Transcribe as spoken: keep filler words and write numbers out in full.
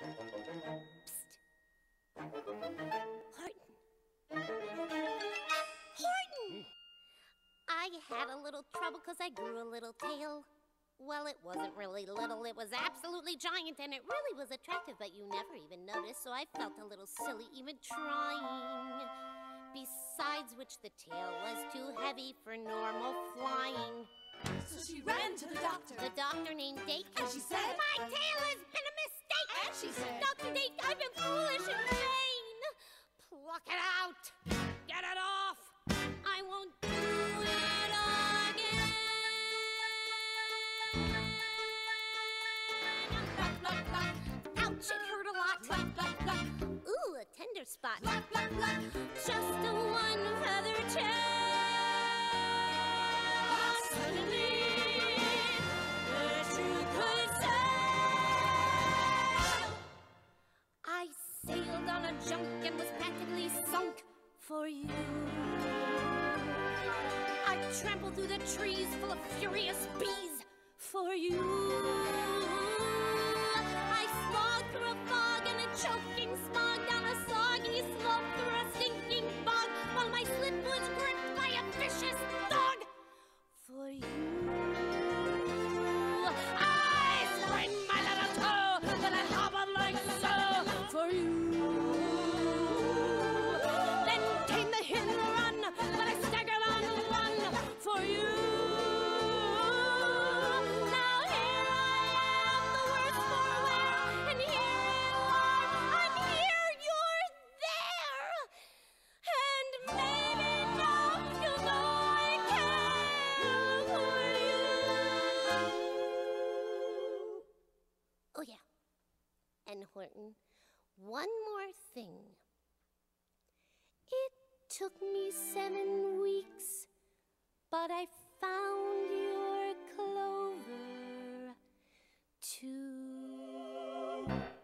Psst. Horton. Horton! I had a little trouble because I grew a little tail. Well, it wasn't really little, it was absolutely giant, and it really was attractive, but you never even noticed, so I felt a little silly even trying. Besides which, the tail was too heavy for normal flying. So she ran to the doctor. The doctor named Dake. And she said, my tail has been a mistake. And she said, Doctor Dake, I've been foolish and vain. Pluck it out. Get it off. I won't do it again. Pluck, pluck, pluck. Ouch, it hurt a lot. Pluck, pluck, pluck. Ooh, a tender spot. Pluck, pluck, pluck. Just a one feather chair. Suddenly, the truth could sail. I sailed on a junk and was practically sunk for you. I trampled through the trees full of furious bees for you. I slogged through a fog and a choking smog down a soggy slope through a stinking bog while my slip was gripped by a vicious dog for you. I sprained my little toe, then I hobbled like so for you. Then came the hit and run, but I staggered on one for you. Now here I am, the worse for wear, and here you are, I'm here, you're there. And maybe now you know I care for you. Oh yeah. And Horton, one more thing. It took me seven weeks, but I found your clover too.